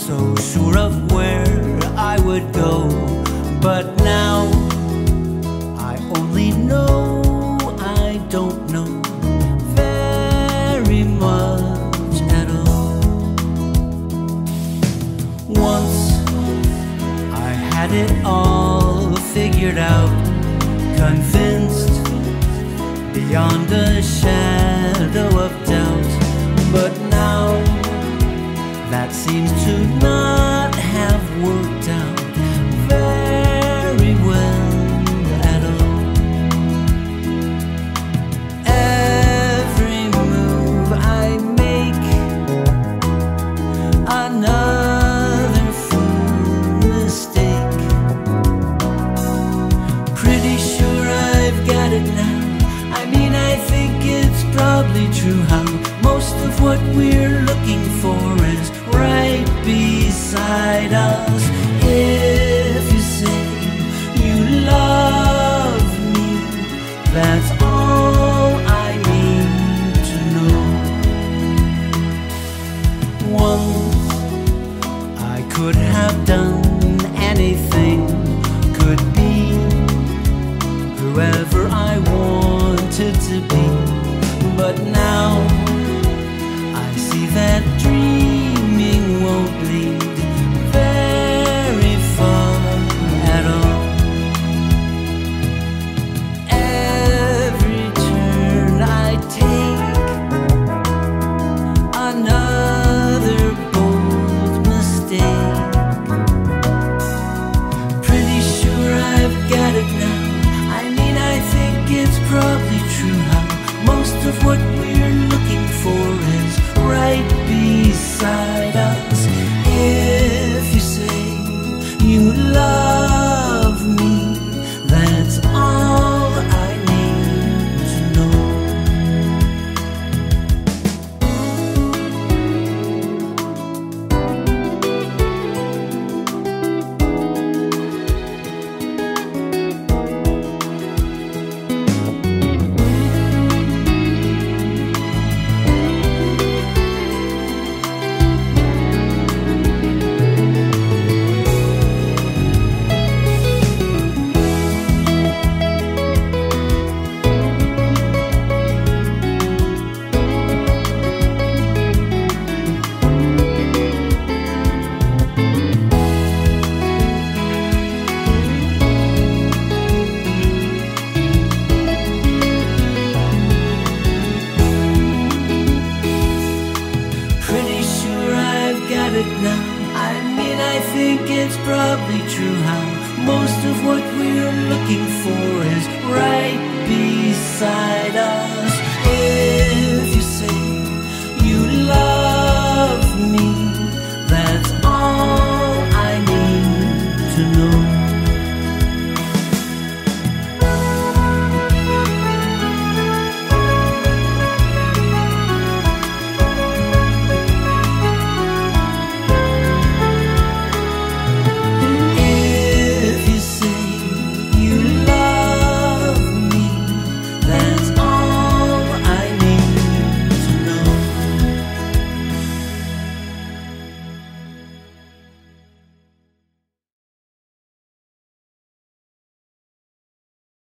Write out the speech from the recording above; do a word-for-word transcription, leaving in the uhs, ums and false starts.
so sure of where I would go, but now I only know I don't know very much at all. Once I had it all figured out, convinced beyond a shadow of doubt, but now that seems to not have worked out very well at all. Every move I make, another fool mistake. Pretty sure I've got it now. I mean, I think it's probably true how most of what we're looking for is right beside us. If you say you love me, that's all I need to know. Once I could have done anything, could be whoever I wanted to be, but now I see that dreaming won't lead very far at all. Every turn I take, another bold mistake. Pretty sure I've got it now. I mean, I think it's probably true how most of what we're looking for is right beside us. If you say you love me, that's all I need to know. Now, I mean, I think it's probably true how most of what we're looking for is right beside us. If you say you love me,